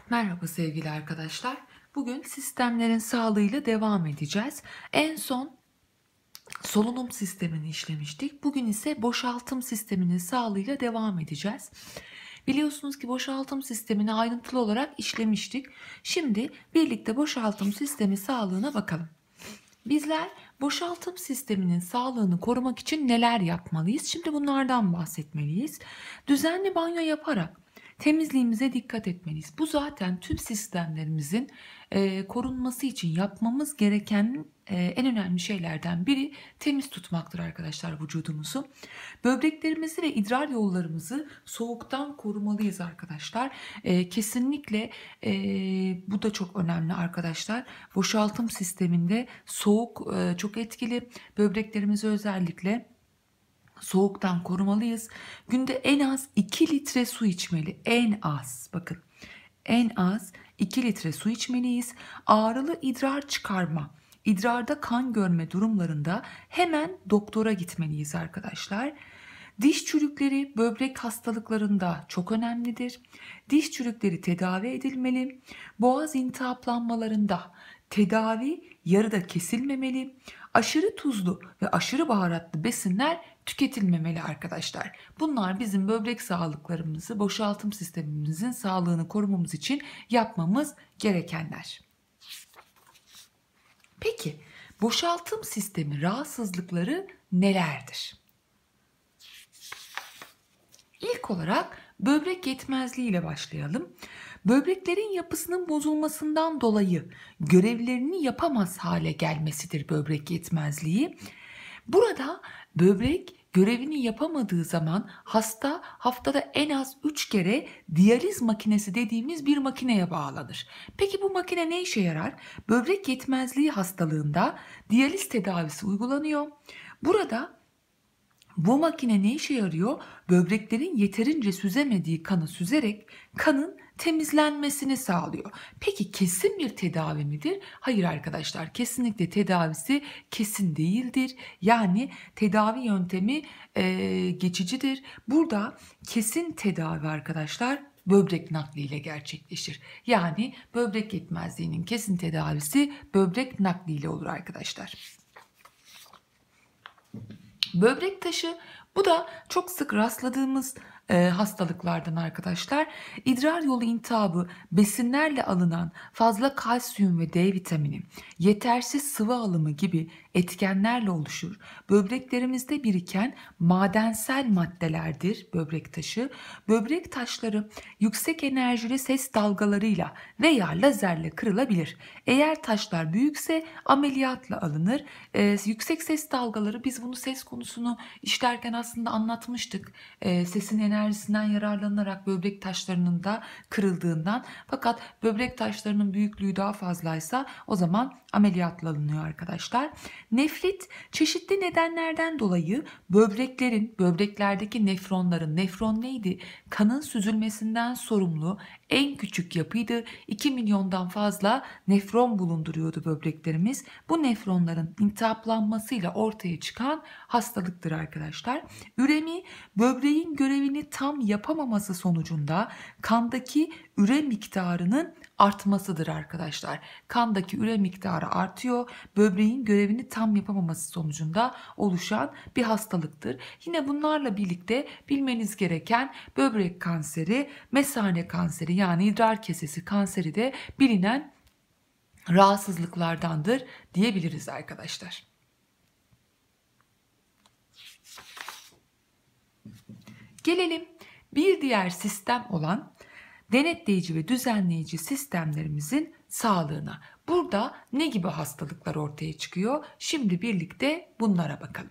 Merhaba sevgili arkadaşlar. Bugün sistemlerin sağlığıyla devam edeceğiz. En son solunum sistemini işlemiştik. Bugün ise boşaltım sisteminin sağlığıyla devam edeceğiz. Biliyorsunuz ki boşaltım sistemini ayrıntılı olarak işlemiştik. Şimdi birlikte boşaltım sistemi sağlığına bakalım. Bizler boşaltım sisteminin sağlığını korumak için neler yapmalıyız? Şimdi bunlardan bahsetmeliyiz. Düzenli banyo yaparak temizliğimize dikkat etmeliyiz. Bu zaten tüm sistemlerimizin korunması için yapmamız gereken en önemli şeylerden biri temiz tutmaktır arkadaşlar vücudumuzu. Böbreklerimizi ve idrar yollarımızı soğuktan korumalıyız arkadaşlar. Kesinlikle bu da çok önemli arkadaşlar. Boşaltım sisteminde soğuk çok etkili. Böbreklerimizi özellikle soğuktan korumalıyız. Günde en az 2 litre su içmeli. En az bakın. En az 2 litre su içmeliyiz. Ağrılı idrar çıkarma, idrarda kan görme durumlarında hemen doktora gitmeliyiz arkadaşlar. Diş çürükleri böbrek hastalıklarında çok önemlidir. Diş çürükleri tedavi edilmeli. Boğaz iltihaplanmalarında tedavi yarıda kesilmemeli. Aşırı tuzlu ve aşırı baharatlı besinler tüketilmemeli arkadaşlar. Bunlar bizim böbrek sağlıklarımızı, boşaltım sistemimizin sağlığını korumamız için yapmamız gerekenler. Peki boşaltım sistemi rahatsızlıkları nelerdir? İlk olarak böbrek yetmezliği ile başlayalım. Böbreklerin yapısının bozulmasından dolayı görevlerini yapamaz hale gelmesidir böbrek yetmezliği. Burada böbrek görevini yapamadığı zaman hasta haftada en az 3 kere diyaliz makinesi dediğimiz bir makineye bağlanır. Peki bu makine ne işe yarar? Böbrek yetmezliği hastalığında diyaliz tedavisi uygulanıyor. Burada bu makine ne işe yarıyor? Böbreklerin yeterince süzemediği kanı süzerek kanın temizlenmesini sağlıyor. Peki kesin bir tedavi midir? Hayır arkadaşlar, kesinlikle tedavisi kesin değildir. Yani tedavi yöntemi geçicidir. Burada kesin tedavi arkadaşlar böbrek nakliyle gerçekleşir. Yani böbrek yetmezliğinin kesin tedavisi böbrek nakliyle olur arkadaşlar. Böbrek taşı, bu da çok sık rastladığımız hastalıklardan arkadaşlar. İdrar yolu iltihabı, besinlerle alınan fazla kalsiyum ve D vitamini, yetersiz sıvı alımı gibi etkenlerle oluşur. Böbreklerimizde biriken madensel maddelerdir böbrek taşı. Böbrek taşları yüksek enerjili ses dalgalarıyla veya lazerle kırılabilir. Eğer taşlar büyükse ameliyatla alınır. Yüksek ses dalgaları, biz bunu ses konusunu işlerken aslında anlatmıştık. Sesin enerjisinden yararlanarak böbrek taşlarının da kırıldığından, fakat böbrek taşlarının büyüklüğü daha fazlaysa o zaman ameliyatla alınıyor arkadaşlar. Nefrit çeşitli nedenlerden dolayı böbreklerdeki nefronların, nefron neydi? Kanın süzülmesinden sorumlu en küçük yapıydı. 2 milyondan fazla nefron bulunduruyordu böbreklerimiz. Bu nefronların iltihaplanmasıyla ortaya çıkan hastalıktır arkadaşlar. Üremi, böbreğin görevini tam yapamaması sonucunda kandaki üre miktarının artmasıdır arkadaşlar. Kandaki üre miktarı artıyor. Böbreğin görevini tam yapamaması sonucunda oluşan bir hastalıktır. Yine bunlarla birlikte bilmeniz gereken böbrek kanseri, mesane kanseri yani idrar kesesi kanseri de bilinen rahatsızlıklardandır diyebiliriz arkadaşlar. Gelelim bir diğer sistem olan denetleyici ve düzenleyici sistemlerimizin sağlığına. Burada ne gibi hastalıklar ortaya çıkıyor? Şimdi birlikte bunlara bakalım.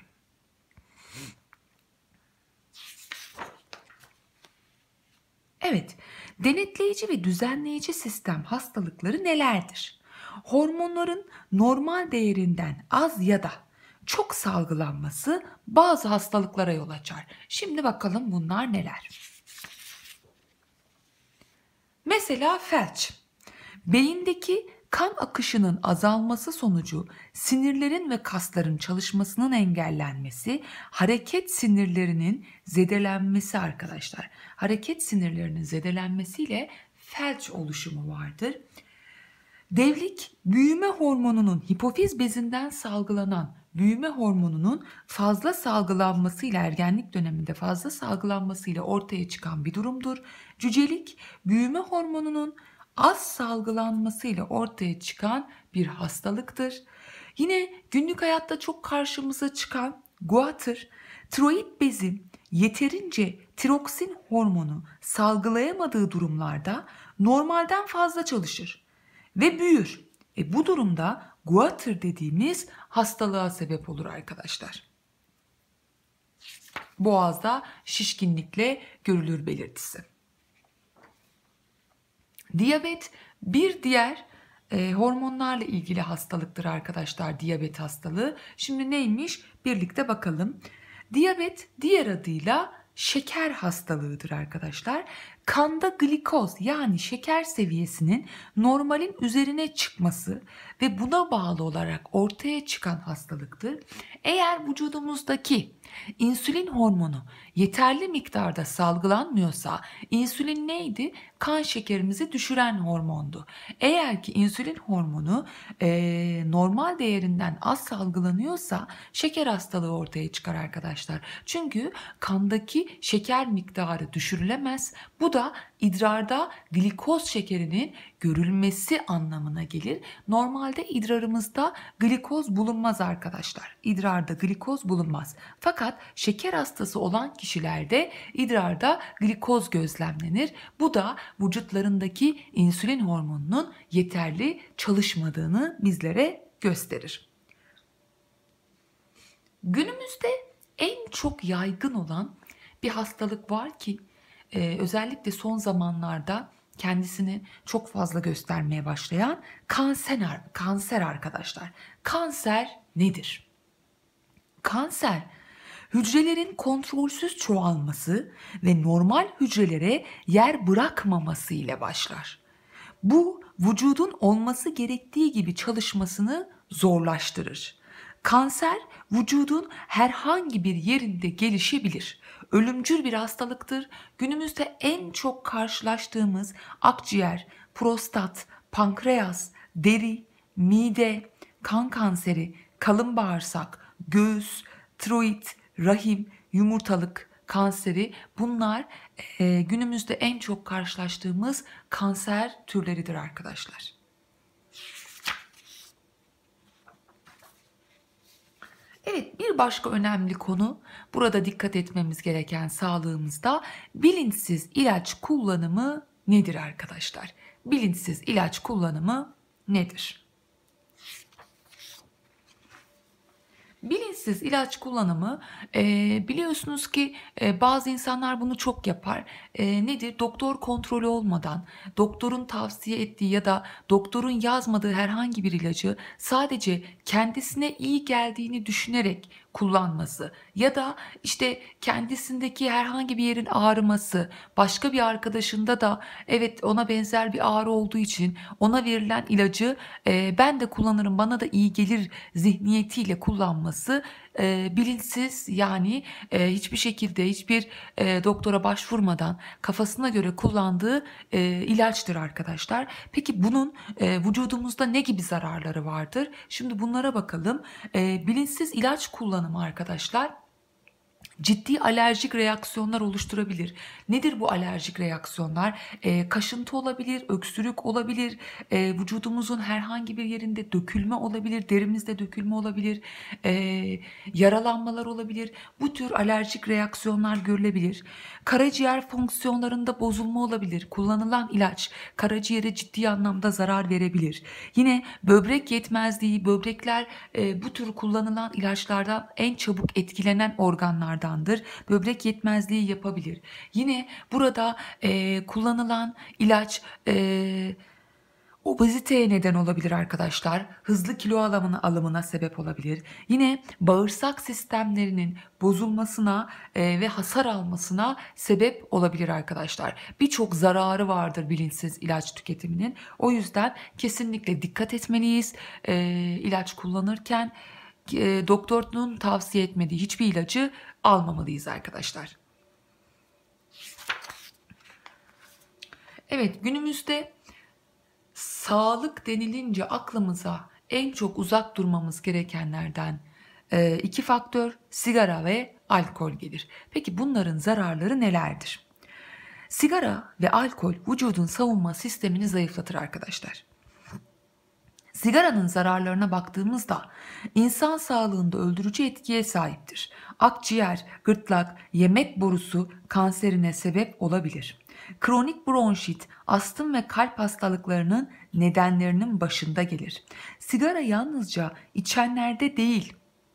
Evet, denetleyici ve düzenleyici sistem hastalıkları nelerdir? Hormonların normal değerinden az ya da çok salgılanması bazı hastalıklara yol açar. Şimdi bakalım bunlar neler? Mesela felç. Beyindeki kan akışının azalması sonucu sinirlerin ve kasların çalışmasının engellenmesi, hareket sinirlerinin zedelenmesi arkadaşlar. Hareket sinirlerinin zedelenmesiyle felç oluşumu vardır. Devlik, büyüme hormonunun hipofiz bezinden salgılanan büyüme hormonunun fazla salgılanmasıyla, ergenlik döneminde fazla salgılanmasıyla ortaya çıkan bir durumdur. Cücelik, büyüme hormonunun az salgılanmasıyla ortaya çıkan bir hastalıktır. Yine günlük hayatta çok karşımıza çıkan guatr, tiroid bezin yeterince tiroksin hormonu salgılayamadığı durumlarda normalden fazla çalışır ve büyür. Bu durumda guatr dediğimiz hastalığa sebep olur arkadaşlar. Boğazda şişkinlikle görülür belirtisi. Diyabet bir diğer hormonlarla ilgili hastalıktır arkadaşlar, diyabet hastalığı. Şimdi neymiş? Birlikte bakalım. Diyabet diğer adıyla şeker hastalığıdır arkadaşlar. Kanda glikoz yani şeker seviyesinin normalin üzerine çıkması ve buna bağlı olarak ortaya çıkan hastalıktır. Eğer vücudumuzdaki insülin hormonu yeterli miktarda salgılanmıyorsa, insülin neydi? Kan şekerimizi düşüren hormondu. Eğer ki insülin hormonu normal değerinden az salgılanıyorsa şeker hastalığı ortaya çıkar arkadaşlar. Çünkü kandaki şeker miktarı düşürülemez. Bu da idrarda glikoz şekerinin görülmesi anlamına gelir. Normalde idrarımızda glikoz bulunmaz arkadaşlar. İdrarda glikoz bulunmaz. Fakat şeker hastası olan kişilerde idrarda glikoz gözlemlenir. Bu da vücutlarındaki insülin hormonunun yeterli çalışmadığını bizlere gösterir. Günümüzde en çok yaygın olan bir hastalık var ki özellikle son zamanlarda kendisini çok fazla göstermeye başlayan kanser arkadaşlar. Kanser nedir? Kanser hücrelerin kontrolsüz çoğalması ve normal hücrelere yer bırakmaması ile başlar. Bu vücudun olması gerektiği gibi çalışmasını zorlaştırır. Kanser vücudun herhangi bir yerinde gelişebilir. Ölümcül bir hastalıktır. Günümüzde en çok karşılaştığımız akciğer, prostat, pankreas, deri, mide, kan kanseri, kalın bağırsak, göğüs, tiroid, rahim, yumurtalık kanseri, bunlar günümüzde en çok karşılaştığımız kanser türleridir arkadaşlar. Evet, bir başka önemli konu, burada dikkat etmemiz gereken sağlığımızda bilinçsiz ilaç kullanımı nedir arkadaşlar? Bilinçsiz ilaç kullanımı nedir? Bilinçsiz ilaç kullanımı biliyorsunuz ki bazı insanlar bunu çok yapar. Nedir? Doktor kontrolü olmadan, doktorun tavsiye ettiği ya da doktorun yazmadığı herhangi bir ilacı sadece kendisine iyi geldiğini düşünerek kullanması ya da işte kendisindeki herhangi bir yerin ağrıması, başka bir arkadaşında da evet ona benzer bir ağrı olduğu için ona verilen ilacı ben de kullanırım, bana da iyi gelir zihniyetiyle kullanması bilinçsiz, yani hiçbir şekilde hiçbir doktora başvurmadan kafasına göre kullandığı ilaçtır arkadaşlar. Peki bunun vücudumuzda ne gibi zararları vardır? Şimdi bunlara bakalım. Bilinçsiz ilaç kullanımı arkadaşlar ciddi alerjik reaksiyonlar oluşturabilir. Nedir bu alerjik reaksiyonlar? Kaşıntı olabilir, öksürük olabilir, vücudumuzun herhangi bir yerinde dökülme olabilir, derimizde dökülme olabilir, yaralanmalar olabilir. Bu tür alerjik reaksiyonlar görülebilir. Karaciğer fonksiyonlarında bozulma olabilir. Kullanılan ilaç karaciğere ciddi anlamda zarar verebilir. Yine böbrek yetmezliği, böbrekler bu tür kullanılan ilaçlardan en çabuk etkilenen organlardandır. Böbrek yetmezliği yapabilir. Yine burada kullanılan ilaç obeziteye neden olabilir arkadaşlar. Hızlı kilo alımına sebep olabilir. Yine bağırsak sistemlerinin bozulmasına ve hasar almasına sebep olabilir arkadaşlar. Birçok zararı vardır bilinçsiz ilaç tüketiminin. O yüzden kesinlikle dikkat etmeliyiz. İlaç kullanırken doktorun tavsiye etmediği hiçbir ilacı almamalıyız arkadaşlar. Evet, günümüzde sağlık denilince aklımıza en çok uzak durmamız gerekenlerden iki faktör sigara ve alkol gelir. Peki bunların zararları nelerdir? Sigara ve alkol vücudun savunma sistemini zayıflatır arkadaşlar. Sigaranın zararlarına baktığımızda insan sağlığında öldürücü etkiye sahiptir. Akciğer, gırtlak, yemek borusu kanserine sebep olabilir. Kronik bronşit, astım ve kalp hastalıklarının nedenlerinin başında gelir. Sigara yalnızca içenlerde değil,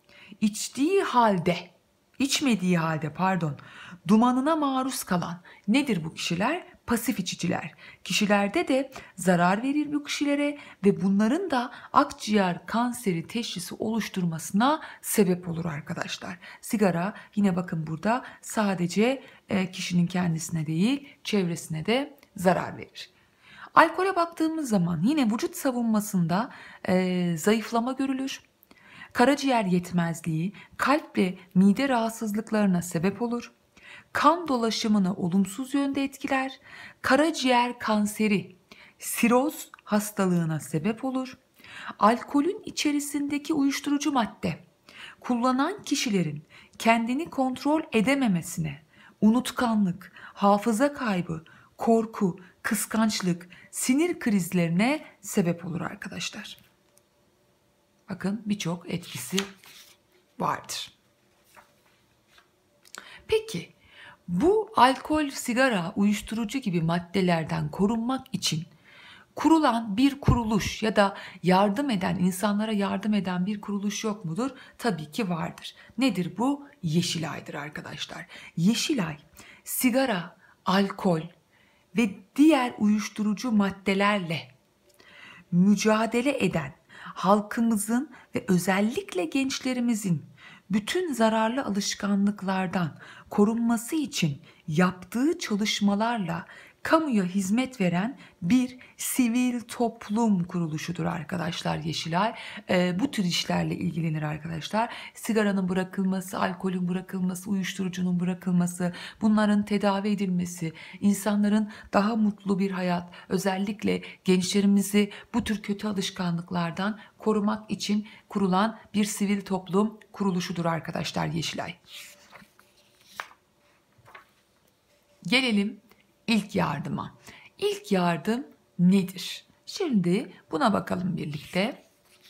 içmediği halde dumanına maruz kalan nedir bu kişiler? Pasif içiciler. Kişilerde de zarar verir bu kişilere ve bunların da akciğer kanseri teşhisi oluşturmasına sebep olur arkadaşlar. Sigara yine bakın burada sadece kişinin kendisine değil çevresine de zarar verir. Alkole baktığımız zaman yine vücut savunmasında zayıflama görülür. Karaciğer yetmezliği, kalp ve mide rahatsızlıklarına sebep olur. Kan dolaşımını olumsuz yönde etkiler. Karaciğer kanseri, siroz hastalığına sebep olur. Alkolün içerisindeki uyuşturucu madde, kullanan kişilerin kendini kontrol edememesine, unutkanlık, hafıza kaybı, korku, kıskançlık, sinir krizlerine sebep olur arkadaşlar. Bakın birçok etkisi vardır. Peki bu alkol, sigara, uyuşturucu gibi maddelerden korunmak için kurulan bir kuruluş ya da insanlara yardım eden bir kuruluş yok mudur? Tabii ki vardır. Nedir bu? Yeşilay'dır arkadaşlar. Yeşilay, sigara, alkol ve diğer uyuşturucu maddelerle mücadele eden halkımızın ve özellikle gençlerimizin bütün zararlı alışkanlıklardan korunması için yaptığı çalışmalarla kamuya hizmet veren bir sivil toplum kuruluşudur arkadaşlar Yeşilay. Bu tür işlerle ilgilenir arkadaşlar. Sigaranın bırakılması, alkolün bırakılması, uyuşturucunun bırakılması, bunların tedavi edilmesi, insanların daha mutlu bir hayat, özellikle gençlerimizi bu tür kötü alışkanlıklardan korumak için kurulan bir sivil toplum kuruluşudur arkadaşlar Yeşilay. Gelelim ilk yardıma. İlk yardım nedir? Şimdi buna bakalım birlikte.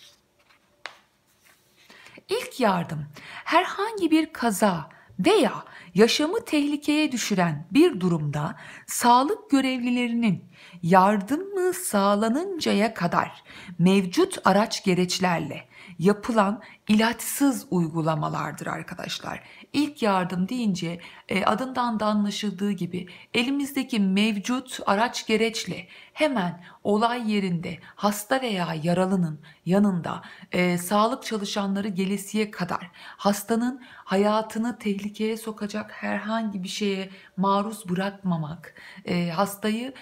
İlk yardım herhangi bir kaza veya yaşamı tehlikeye düşüren bir durumda sağlık görevlilerinin yardımı sağlanıncaya kadar mevcut araç gereçlerle yapılan ilaçsız uygulamalardır arkadaşlar. İlk yardım deyince adından da anlaşıldığı gibi elimizdeki mevcut araç gereçle hemen olay yerinde hasta veya yaralının yanında sağlık çalışanları gelesiye kadar hastanın hayatını tehlikeye sokacak herhangi bir şeye maruz bırakmamak, hastayı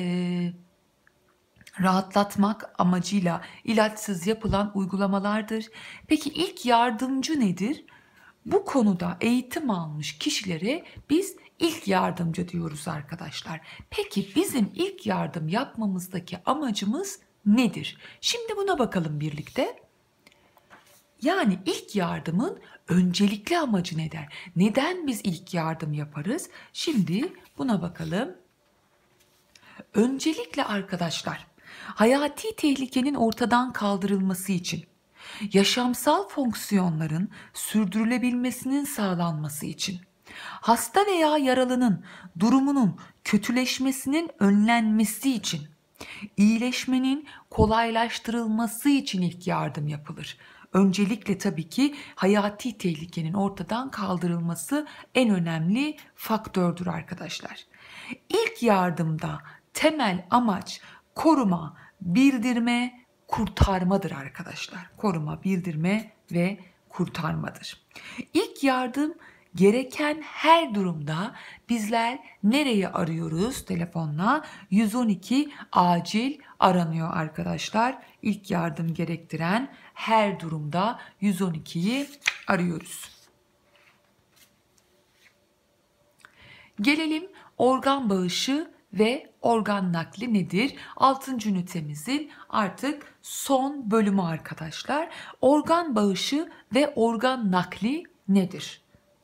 rahatlatmak amacıyla ilaçsız yapılan uygulamalardır. Peki ilk yardımcı nedir? Bu konuda eğitim almış kişilere biz ilk yardımcı diyoruz arkadaşlar. Peki bizim ilk yardım yapmamızdaki amacımız nedir? Şimdi buna bakalım birlikte. Yani ilk yardımın öncelikli amacı nedir? Neden biz ilk yardım yaparız? Şimdi buna bakalım. Öncelikle arkadaşlar, hayati tehlikenin ortadan kaldırılması için, yaşamsal fonksiyonların sürdürülebilmesinin sağlanması için, hasta veya yaralının durumunun kötüleşmesinin önlenmesi için, iyileşmenin kolaylaştırılması için ilk yardım yapılır. Öncelikle tabii ki hayati tehlikenin ortadan kaldırılması en önemli faktördür arkadaşlar. İlk yardımda temel amaç koruma, bildirme, kurtarmadır arkadaşlar. Koruma, bildirme ve kurtarmadır. İlk yardım gereken her durumda bizler nereye arıyoruz telefonla? 112 acil aranıyor arkadaşlar. İlk yardım gerektiren her durumda 112'yi arıyoruz. Gelelim organ bağışı ve organ nakli nedir? 6. ünitemizin artık son bölümü arkadaşlar. Organ bağışı ve organ nakli nedir?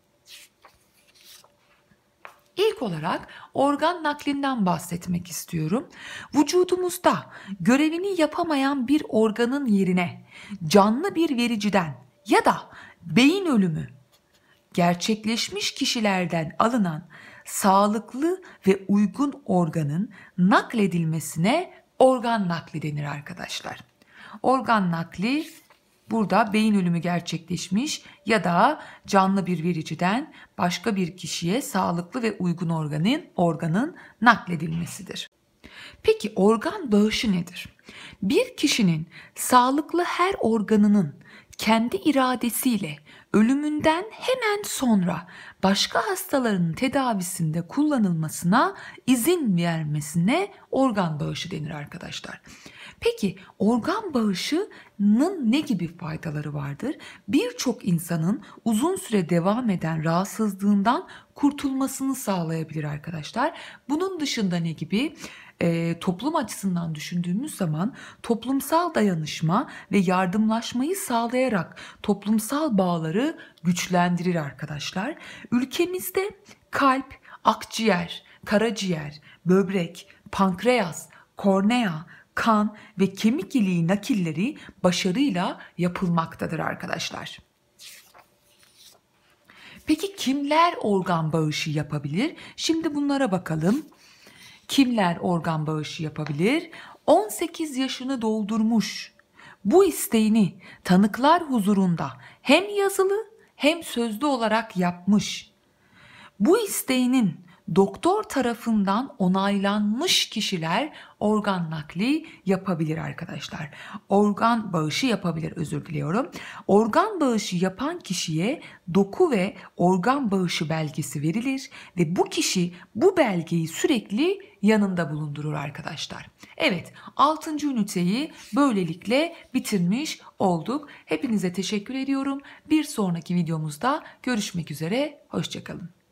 İlk olarak organ naklinden bahsetmek istiyorum. Vücudumuzda görevini yapamayan bir organın yerine canlı bir vericiden ya da beyin ölümü gerçekleşmiş kişilerden alınan sağlıklı ve uygun organın nakledilmesine organ nakli denir arkadaşlar. Organ nakli burada beyin ölümü gerçekleşmiş ya da canlı bir vericiden başka bir kişiye sağlıklı ve uygun organın nakledilmesidir. Peki organ bağışı nedir? Bir kişinin sağlıklı her organının kendi iradesiyle ölümünden hemen sonra başka hastaların tedavisinde kullanılmasına izin vermesine organ bağışı denir arkadaşlar. Peki organ bağışının ne gibi faydaları vardır? Birçok insanın uzun süre devam eden rahatsızlığından kurtulmasını sağlayabilir arkadaşlar. Bunun dışında ne gibi? Toplum açısından düşündüğümüz zaman toplumsal dayanışma ve yardımlaşmayı sağlayarak toplumsal bağları güçlendirir arkadaşlar. Ülkemizde kalp, akciğer, karaciğer, böbrek, pankreas, kornea, kan ve kemik iliği nakilleri başarıyla yapılmaktadır arkadaşlar. Peki kimler organ bağışı yapabilir? Şimdi bunlara bakalım. Kimler organ bağışı yapabilir? 18 yaşını doldurmuş, bu isteğini tanıklar huzurunda hem yazılı hem sözlü olarak yapmış, bu isteğinin doktor tarafından onaylanmış kişiler organ nakli yapabilir arkadaşlar. Organ bağışı yapabilir, özür diliyorum. Organ bağışı yapan kişiye doku ve organ bağışı belgesi verilir ve bu kişi bu belgeyi sürekli yanında bulundurur arkadaşlar. Evet, 6. üniteyi böylelikle bitirmiş olduk. Hepinize teşekkür ediyorum. Bir sonraki videomuzda görüşmek üzere. Hoşça kalın.